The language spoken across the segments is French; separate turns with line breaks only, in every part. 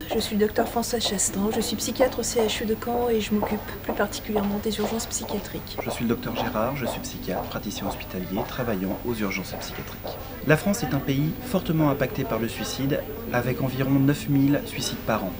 Je suis le docteur François Chastan, je suis psychiatre au CHU de Caen et je m'occupe plus particulièrement des urgences psychiatriques.
Je suis le docteur Gérard, je suis psychiatre, praticien hospitalier, travaillant aux urgences psychiatriques. La France est un pays fortement impacté par le suicide, avec environ 9000 suicides par an,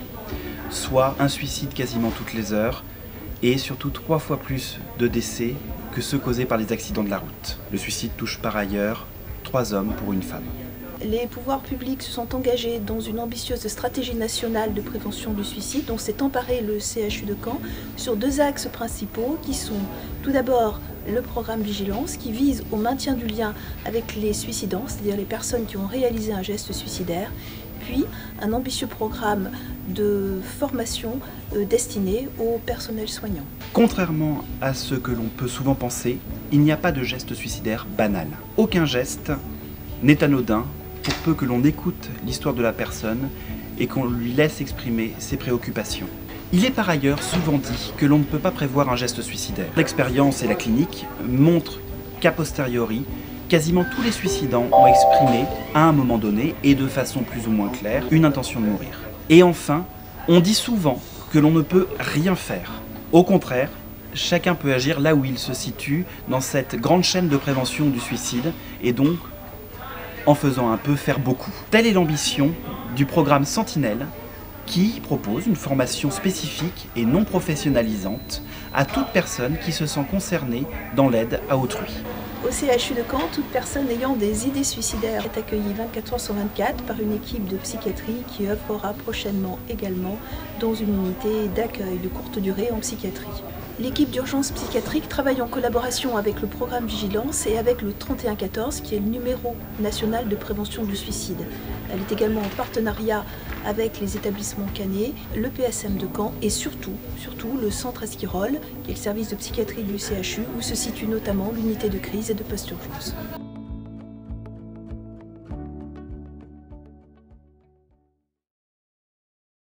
soit un suicide quasiment toutes les heures, et surtout 3 fois plus de décès que ceux causés par les accidents de la route. Le suicide touche par ailleurs 3 hommes pour une femme.
Les pouvoirs publics se sont engagés dans une ambitieuse stratégie nationale de prévention du suicide dont s'est emparé le CHU de Caen sur 2 axes principaux qui sont tout d'abord le programme Vigilance qui vise au maintien du lien avec les suicidants, c'est-à-dire les personnes qui ont réalisé un geste suicidaire, puis un ambitieux programme de formation destiné au personnel soignant.
Contrairement à ce que l'on peut souvent penser, il n'y a pas de geste suicidaire banal. Aucun geste n'est anodin pour peu que l'on écoute l'histoire de la personne et qu'on lui laisse exprimer ses préoccupations. Il est par ailleurs souvent dit que l'on ne peut pas prévoir un geste suicidaire. L'expérience et la clinique montrent qu'a posteriori, quasiment tous les suicidants ont exprimé, à un moment donné, et de façon plus ou moins claire, une intention de mourir. Et enfin, on dit souvent que l'on ne peut rien faire. Au contraire, chacun peut agir là où il se situe dans cette grande chaîne de prévention du suicide, et donc, en faisant un peu, faire beaucoup. Telle est l'ambition du programme Sentinelle, qui propose une formation spécifique et non professionnalisante à toute personne qui se sent concernée dans l'aide à autrui.
Au CHU de Caen, toute personne ayant des idées suicidaires est accueillie 24 heures sur 24 par une équipe de psychiatrie qui œuvrera prochainement également dans une unité d'accueil de courte durée en psychiatrie. L'équipe d'urgence psychiatrique travaille en collaboration avec le programme Vigilance et avec le 3114 qui est le numéro national de prévention du suicide. Elle est également en partenariat avec les établissements Canet, le PSM de Caen et surtout le centre Esquirol qui est le service de psychiatrie du CHU où se situe notamment l'unité de crise et de post-urgence.